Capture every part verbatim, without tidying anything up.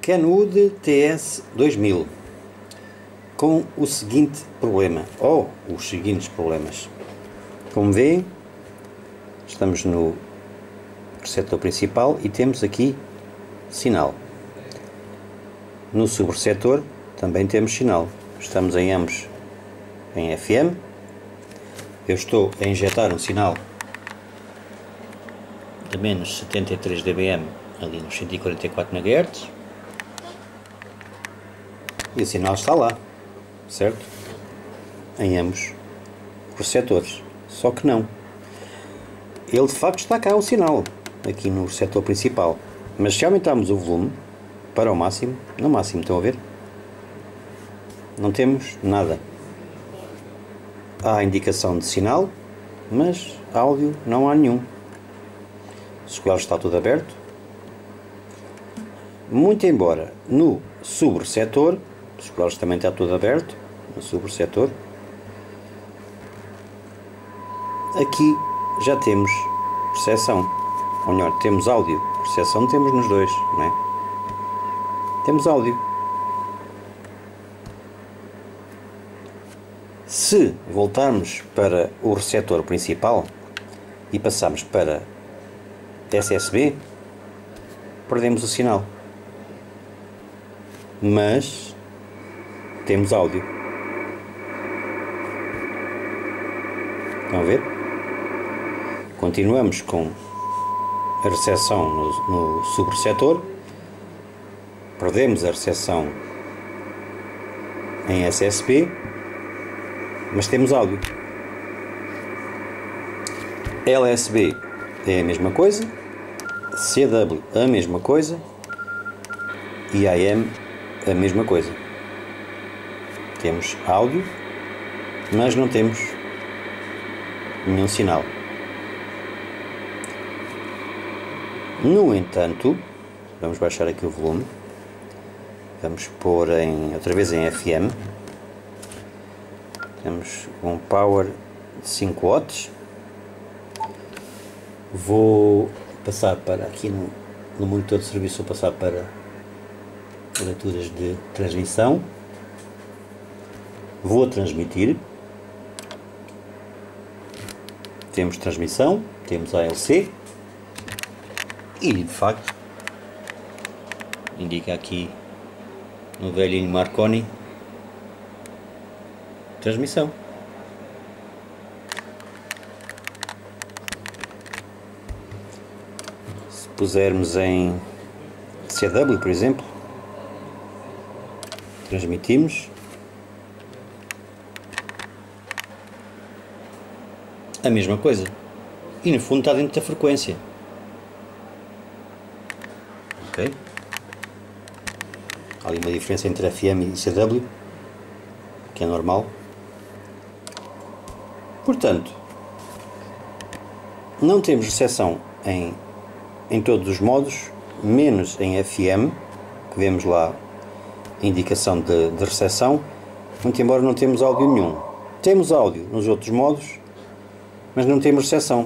Kenwood T S dois mil com o seguinte problema, ou os seguintes problemas. Como vêem, estamos no receptor principal e temos aqui sinal. No subreceptor também temos sinal. Estamos em ambos em F M. Eu estou a injetar um sinal de menos setenta e três decibéis ali nos cento e quarenta e quatro megahertz. E o sinal está lá, certo? Em ambos os receptores. Só que não. Ele de facto está cá o sinal, aqui no receptor principal. Mas se aumentarmos o volume para o máximo, no máximo, estão a ver? Não temos nada. Há indicação de sinal, mas áudio não há nenhum. O escolar está tudo aberto. Muito embora no subreceptor, o escolar também está tudo aberto, no subreceptor, aqui já temos recepção, ou melhor, temos áudio. Recepção temos nos dois, não é? Temos áudio. Se voltarmos para o receptor principal e passarmos para S S B, perdemos o sinal. Mas temos áudio. Estão a ver? Continuamos com a recepção no, no subreceptor. Perdemos a recepção em S S B, mas temos áudio. L S B é a mesma coisa, C W a mesma coisa e A M a mesma coisa. Temos áudio, mas não temos nenhum sinal. No entanto, vamos baixar aqui o volume. Vamos pôr em, outra vez em F M. Temos um power de cinco watts. Vou passar para aqui no, no monitor de serviço, vou passar para leituras de transmissão. Vou transmitir. Temos transmissão, temos A L C e de facto indica aqui no velhinho Marconi transmissão. Se pusermos em C W, por exemplo, transmitimos a mesma coisa e no fundo está dentro da frequência. Ok? Há ali uma diferença entre F M e C W, que é normal. Portanto, não temos recepção em, em todos os modos, menos em F M, que vemos lá a indicação de, de recepção, muito embora não temos áudio nenhum. Temos áudio nos outros modos, mas não temos recepção.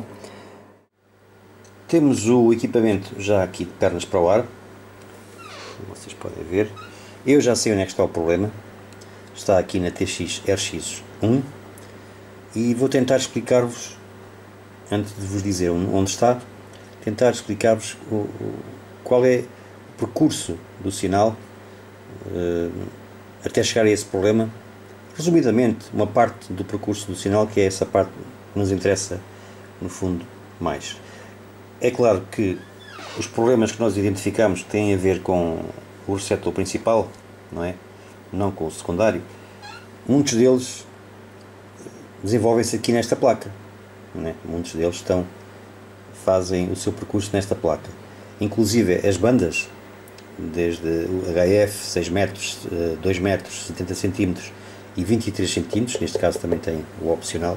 Temos o equipamento já aqui de pernas para o ar, como vocês podem ver. Eu já sei onde é que está o problema. Está aqui na T X R X um e vou tentar explicar-vos, antes de vos dizer onde está, tentar explicar-vos o, o, qual é o percurso do sinal uh, até chegar a esse problema. Resumidamente, uma parte do percurso do sinal, que é essa parte que nos interessa no fundo mais. É claro que os problemas que nós identificamos têm a ver com o receptor principal, não é? Não com o secundário. Muitos deles desenvolvem-se aqui nesta placa, não é? Muitos deles estão, fazem o seu percurso nesta placa. Inclusive as bandas, desde o H F seis metros, dois metros, setenta centímetros e vinte e três centímetros, neste caso também tem o opcional.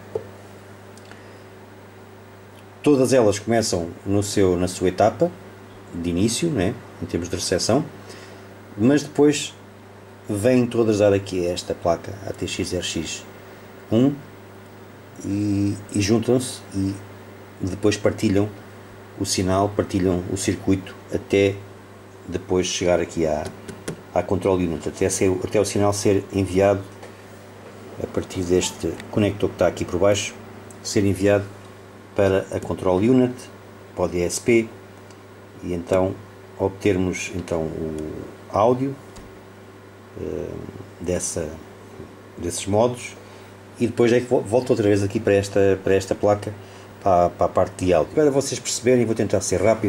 Todas elas começam no seu, na sua etapa de início, né, em termos de recepção, mas depois vêm todas dar aqui a esta placa, a T X R X um, e, e juntam-se e depois partilham o sinal, partilham o circuito até depois chegar aqui à, à Control Unit, até, ser, até o sinal ser enviado a partir deste conector que está aqui por baixo, ser enviado para a Control Unit, para o D S P, e então obtermos então o áudio uh, dessa, desses modos, e depois é que volto outra vez aqui para esta, para esta placa, para, para a parte de áudio. Para vocês perceberem, vou tentar ser rápido.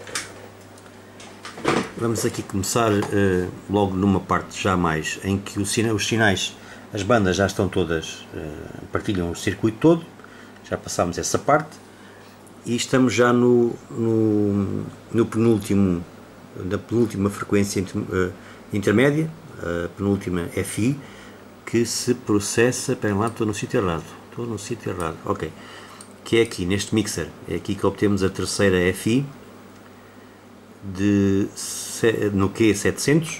Vamos aqui começar uh, logo numa parte já mais em que o sina, os sinais, as bandas já estão todas, uh, partilham o circuito todo, já passámos essa parte, e estamos já no, no, no penúltimo, na penúltima frequência inter, uh, intermédia, a penúltima F I, que se processa, espera lá, estou no sítio errado, estou no sítio errado, ok, que é aqui neste mixer, é aqui que obtemos a terceira F I, de, no Q setecentos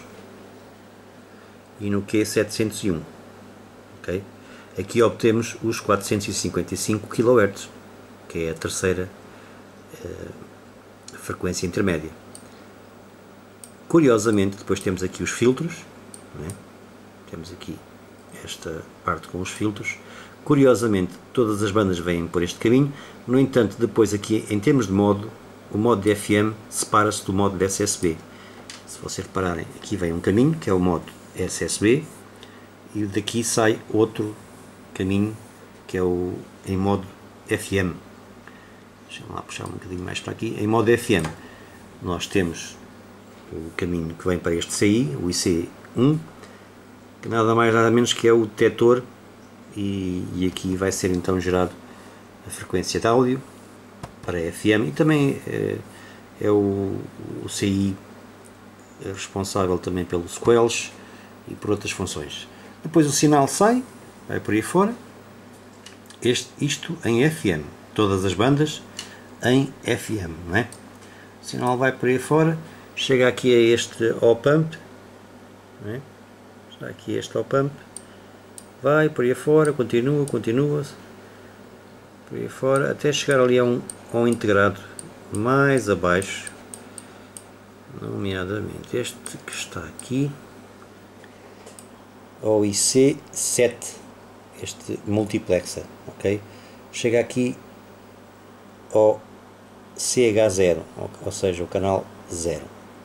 e no Q setecentos e um, okay? Aqui obtemos os quatrocentos e cinquenta e cinco quilohertz, que é a terceira uh, frequência intermédia. Curiosamente, depois temos aqui os filtros, não é? Temos aqui esta parte com os filtros. Curiosamente, todas as bandas vêm por este caminho. No entanto, depois aqui, em termos de modo, o modo de F M separa-se do modo de S S B. Se vocês repararem, aqui vem um caminho, que é o modo S S B, e daqui sai outro caminho, que é o em modo F M. Deixa-me lá puxar um bocadinho mais para aqui. Em modo F M, nós temos o caminho que vem para este C I, o I C um, que nada mais nada menos que é o detector, e, e aqui vai ser então gerado a frequência de áudio para F M, e também é, é o, o C I é responsável também pelo squelch e por outras funções. Depois o sinal sai, vai por aí fora, este, isto em F M, todas as bandas em F M, não é? O sinal vai por aí fora, chega aqui a este op-amp, não é? Está aqui este op-amp, vai por aí fora, continua, continua, por aí fora, até chegar ali a um, a um integrado mais abaixo, nomeadamente este que está aqui, ao I C sete, este multiplexer, ok? Chega aqui ao C H zero, ou seja, o canal zero.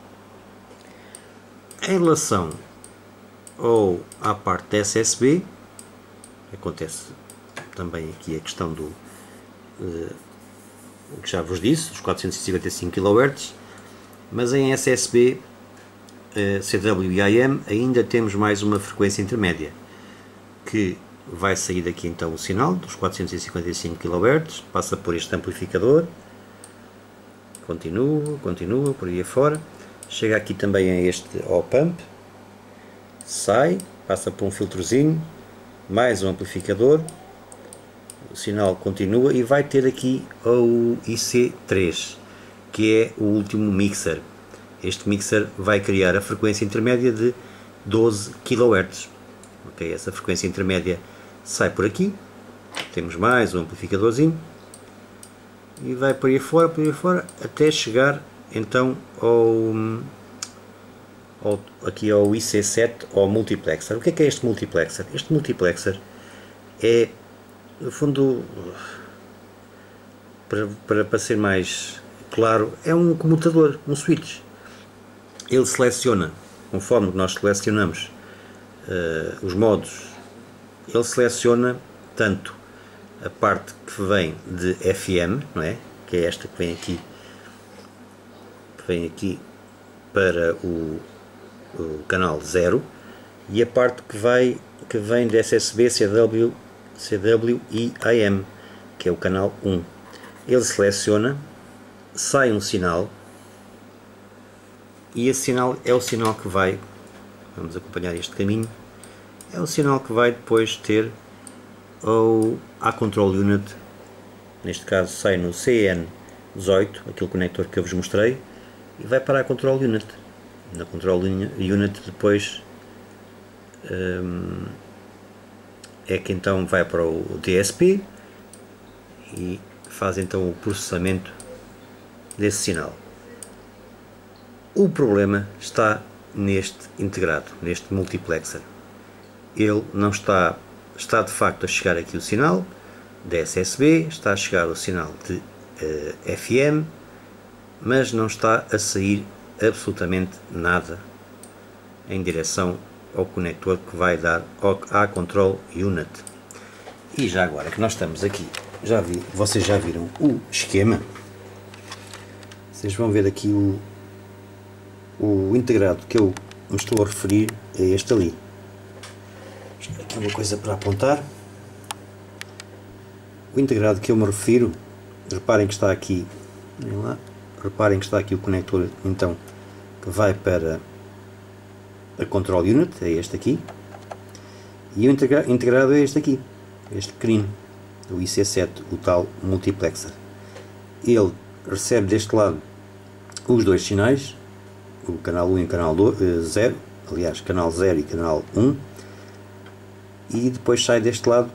Em relação ou à parte da S S B, acontece também aqui a questão do uh, que já vos disse, dos quatrocentos e cinquenta e cinco quilohertz, mas em S S B, uh, C W e I M ainda temos mais uma frequência intermédia, que vai sair daqui então o sinal dos quatrocentos e cinquenta e cinco quilohertz, passa por este amplificador, continua, continua, por aí afora, chega aqui também a este op-amp, sai, passa por um filtrozinho, mais um amplificador, o sinal continua e vai ter aqui o I C três, que é o último mixer. Este mixer vai criar a frequência intermédia de doze quilohertz. Ok, essa frequência intermédia sai por aqui, temos mais um amplificadorzinho e vai por aí fora, por aí fora, até chegar então ao, ao, aqui ao I C sete, ao multiplexer. O que é que é este multiplexer? Este multiplexer é, no fundo, para, para, para ser mais claro, é um comutador, um switch. Ele seleciona, conforme nós selecionamos uh, os modos, ele seleciona tanto a parte que vem de F M, não é? Que é esta que vem aqui, que vem aqui para o, o canal zero, e a parte que, vai, que vem de S S B, C W, C W e I M, que é o canal um. Ele seleciona, sai um sinal, e esse sinal é o sinal que vai, vamos acompanhar este caminho, é o sinal que vai depois ter ou a Control Unit, neste caso sai no C N dezoito, aquele conector que eu vos mostrei, e vai para a Control Unit. Na Control Unit depois hum, é que então vai para o D S P e faz então o processamento desse sinal. O problema está neste integrado, neste multiplexer. Ele não está, está de facto a chegar aqui o sinal da S S B, está a chegar o sinal de uh, F M, mas não está a sair absolutamente nada em direção ao conector que vai dar ao, à Control Unit. E já agora que nós estamos aqui, já vi, vocês já viram o esquema, vocês vão ver aqui o, o integrado que eu me estou a referir é este ali. Aqui uma coisa para apontar. O integrado que eu me refiro, reparem que está aqui, lá, reparem que está aqui o conector então que vai para a Control Unit, é este aqui, e o integra integrado é este aqui, este pequenino, o I C sete, o tal multiplexer. Ele recebe deste lado os dois sinais, o canal um e o canal zero, aliás, canal zero e canal um, e depois sai deste lado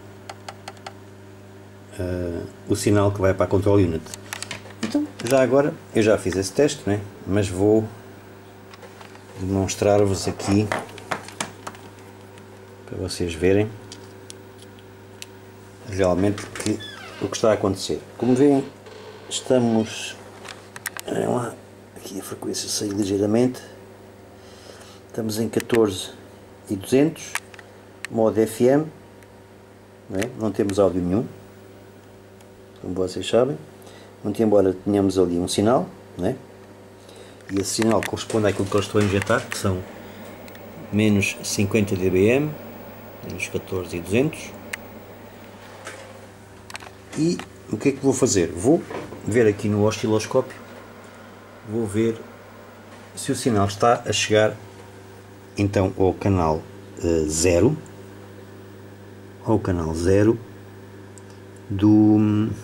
uh, o sinal que vai para a Control Unit. Então, já agora, eu já fiz esse teste, né? Mas vou demonstrar-vos aqui para vocês verem realmente que, o que está a acontecer. Como veem, estamos, olhem lá, aqui a frequência saiu ligeiramente, estamos em catorze e duzentos, modo F M, não, é? Não temos áudio nenhum, como vocês sabem, muito embora tenhamos ali um sinal, não é? E esse sinal corresponde àquilo que eu estou a injetar, que são menos cinquenta decibéis, menos catorze e duzentos. E o que é que vou fazer? Vou ver aqui no osciloscópio, vou ver se o sinal está a chegar então ao canal zero, uh, ao canal zero do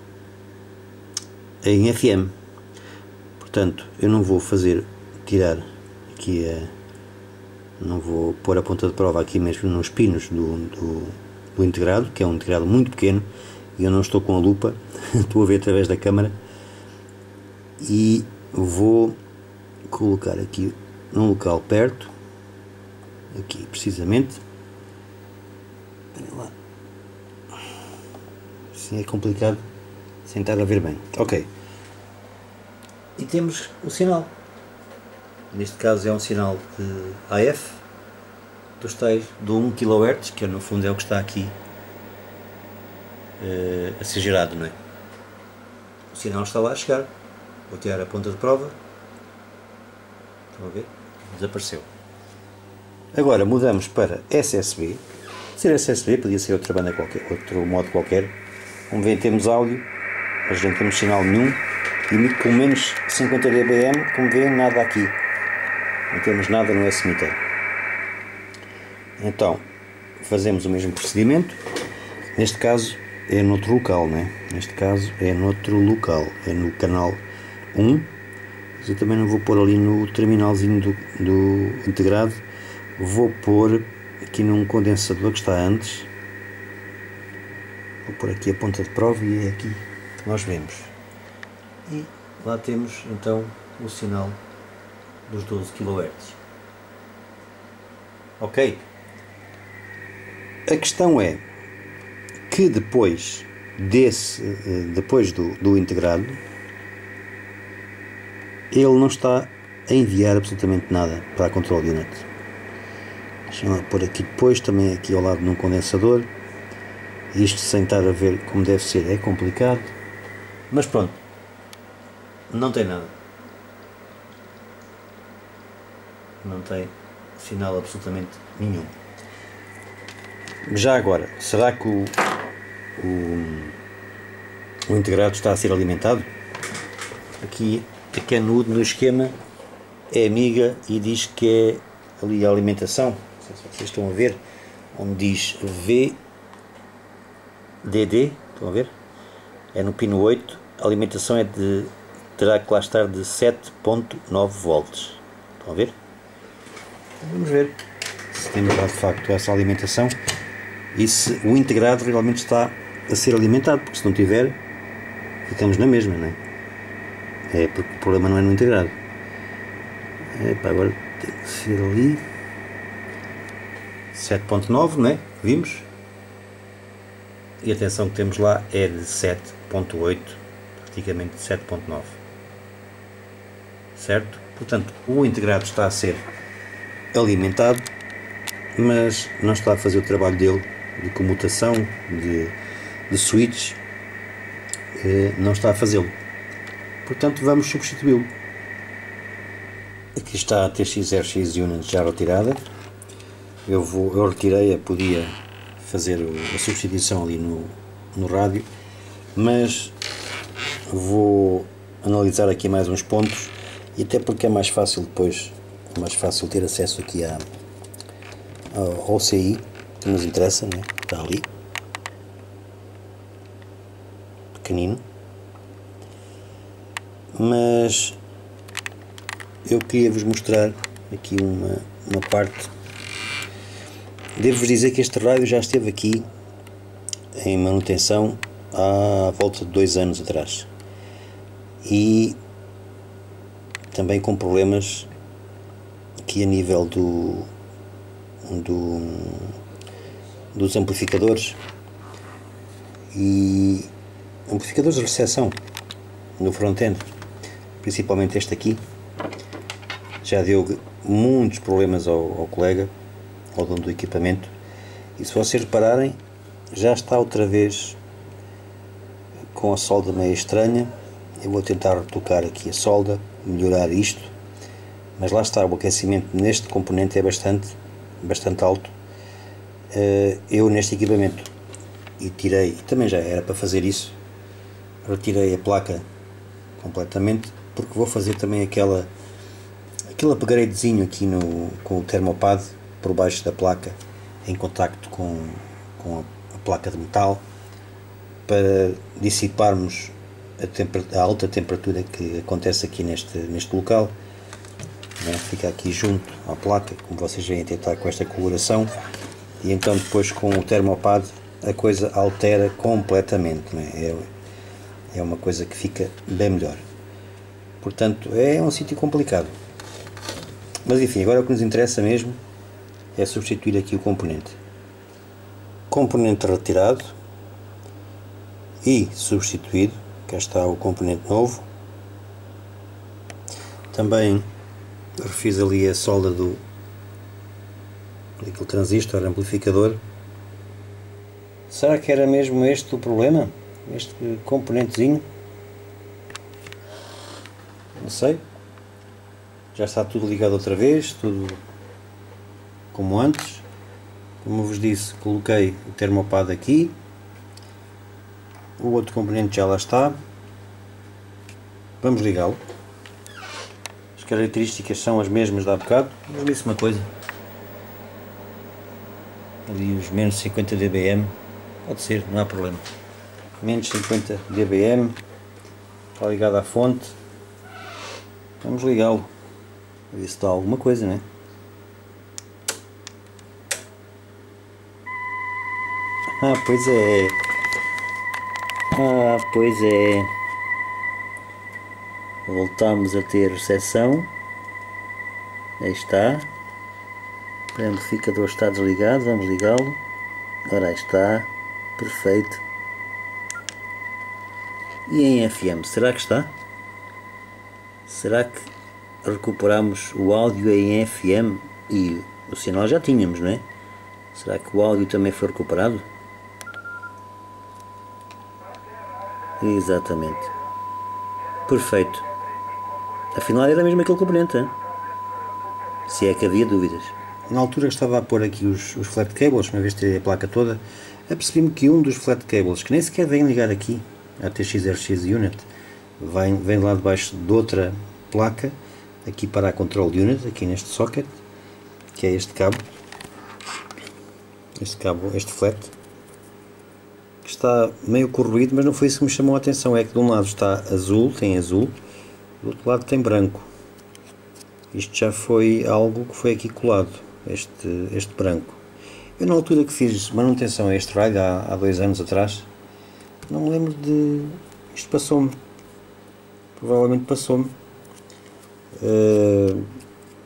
em F M. Portanto, eu não vou fazer, tirar aqui a, não vou pôr a ponta de prova aqui mesmo nos pinos do, do, do integrado, que é um integrado muito pequeno, e eu não estou com a lupa, estou a ver através da câmara, e vou colocar aqui num local perto, aqui precisamente, olha lá, assim é complicado sem estar a ver bem, ok. E temos o sinal, neste caso é um sinal de A F, dos tais de um quilohertz, que no fundo é o que está aqui uh, a ser gerado, não é? O sinal está lá a chegar, vou tirar a ponta de prova, estão a ver? Desapareceu. Agora mudamos para S S B, ser S S B podia ser outra banda qualquer, outro modo qualquer, como veem temos áudio, mas não temos sinal nenhum, e com menos cinquenta decibéis, como veem, nada aqui, não temos nada no S-meter. Então fazemos o mesmo procedimento, neste caso é noutro local, não é? Neste caso é noutro local, é no canal um, mas eu também não vou pôr ali no terminalzinho do, do integrado, vou pôr aqui num condensador que está antes, vou pôr aqui a ponta de prova e é aqui que nós vemos. E lá temos então o sinal dos doze quilohertz. Ok? A questão é que depois desse, depois do, do integrado, ele não está a enviar absolutamente nada para a Control Unit. Deixa eu lá pôr aqui depois, também aqui ao lado num condensador. Isto sem estar a ver como deve ser é complicado, mas pronto, não tem nada, não tem sinal absolutamente nenhum. Já agora, será que o, o, o integrado está a ser alimentado? Aqui a Kenwood no esquema é amiga e diz que é ali a alimentação, não sei se vocês estão a ver, onde diz V D D, estão a ver? É no pino oito, a alimentação é de, terá que lá estar de sete ponto nove volts, estão a ver? Vamos ver se temos lá de facto essa alimentação e se o integrado realmente está a ser alimentado, porque se não tiver, ficamos na mesma, não é? É porque o problema não é no integrado. Epa, agora tem que ser ali sete ponto nove, não é? Vimos? E a tensão que temos lá é de sete ponto oito, praticamente sete ponto nove, certo? Portanto, o integrado está a ser alimentado, mas não está a fazer o trabalho dele de comutação, de, de switch, não está a fazê-lo. Portanto, vamos substituí-lo. Aqui está a T X R X Unit já retirada. Eu, vou, eu retirei-a, podia fazer a substituição ali no, no rádio, mas vou analisar aqui mais uns pontos, e até porque é mais fácil depois, é mais fácil ter acesso aqui à, ao, ao C I, que nos interessa, né? Está ali, pequenino, mas eu queria vos mostrar aqui uma, uma parte. Devo-vos dizer que este rádio já esteve aqui em manutenção há volta de dois anos atrás, e também com problemas aqui a nível do, do dos amplificadores e amplificadores de recepção no front-end, principalmente este aqui. Já deu muitos problemas ao, ao colega, ao dono do equipamento, e se vocês repararem, já está outra vez com a solda meio estranha. Eu vou tentar retocar aqui a solda, melhorar isto, mas lá está, o aquecimento neste componente é bastante, bastante alto. Eu neste equipamento, e tirei, e também já era para fazer isso, retirei a placa completamente, porque vou fazer também aquela aquele upgradezinho aqui no, com o termopad por baixo da placa, em contacto com, com a, a placa de metal, para dissiparmos a, a alta temperatura que acontece aqui neste, neste local, né? Fica aqui junto à placa, como vocês veem, tentar com esta coloração, e então depois com o termopad a coisa altera completamente, né? é, é uma coisa que fica bem melhor. Portanto, é um sítio complicado. Mas enfim, agora o que nos interessa mesmo é substituir aqui o componente. Componente retirado e substituído. Cá está o componente novo. Também refiz ali a solda do daquele transistor amplificador. Será que era mesmo este o problema? Este componentezinho? Não sei. Já está tudo ligado outra vez, tudo como antes. Como vos disse, coloquei o termopad aqui. O outro componente já lá está. Vamos ligá-lo. As características são as mesmas de há bocado. Mas disse uma coisa. Ali os menos cinquenta decibéis. Pode ser, não há problema. Menos cinquenta decibéis. Está ligado à fonte. Vamos ligá-lo. Ver se está alguma coisa, né? Ah, pois é. Ah, pois é. Voltamos a ter recepção. Aí está. O amplificador está desligado. Vamos ligá-lo. Ora, aí está. Perfeito. E em F M, será que está? Será que recuperamos o áudio em F M? E o sinal já tínhamos, não é? Será que o áudio também foi recuperado? Exatamente. Perfeito. Afinal era mesmo aquele componente, hein? Se é que havia dúvidas. Na altura estava a pôr aqui os, os flat cables, uma vez tirei a placa toda, apercebi-me que um dos flat cables, que nem sequer vem ligar aqui a T X R X Unit, vem, vem lá debaixo de outra placa, aqui para a control unit, aqui neste socket, que é este cabo, este cabo, este flat, que está meio corroído, mas não foi isso que me chamou a atenção. É que de um lado está azul, tem azul, do outro lado tem branco. Isto já foi algo que foi aqui colado, este, este branco. Eu na altura que fiz manutenção a este rádio, há, há dois anos atrás, não me lembro de... isto passou-me, provavelmente passou-me. Uh,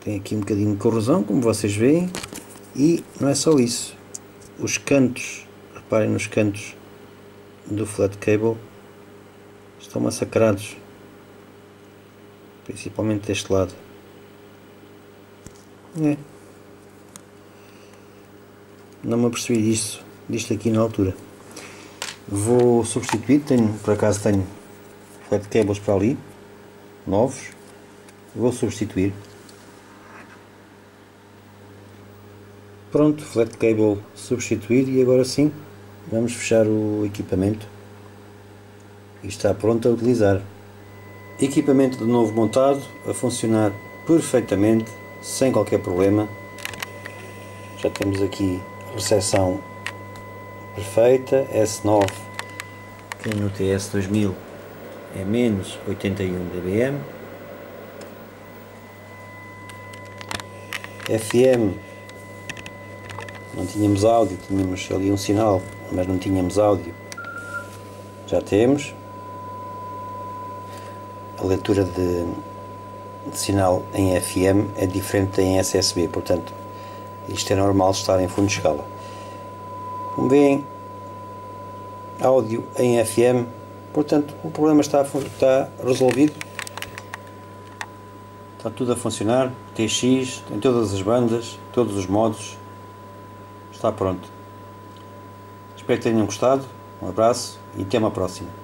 tem aqui um bocadinho de corrosão, como vocês veem, e não é só isso, os cantos, reparem nos cantos do flat cable, estão massacrados, principalmente deste lado. É. Não me apercebi disto, disto aqui na altura. Vou substituir, tenho, por acaso tenho flat cables para ali, novos, vou substituir. Pronto, flat cable substituído, e agora sim vamos fechar o equipamento e está pronto a utilizar. Equipamento de novo montado, a funcionar perfeitamente, sem qualquer problema. Já temos aqui recepção perfeita, S nove, que no T S dois mil é menos oitenta e um decibéis. F M, não tínhamos áudio, tínhamos ali um sinal, mas não tínhamos áudio. Já temos. A leitura de, de sinal em F M é diferente em S S B, portanto isto é normal estar em fundo de escala. Como veem, áudio em F M, portanto o problema está, está resolvido. Está tudo a funcionar, T X, em todas as bandas, todos os modos, está pronto. Espero que tenham gostado, um abraço e até uma próxima.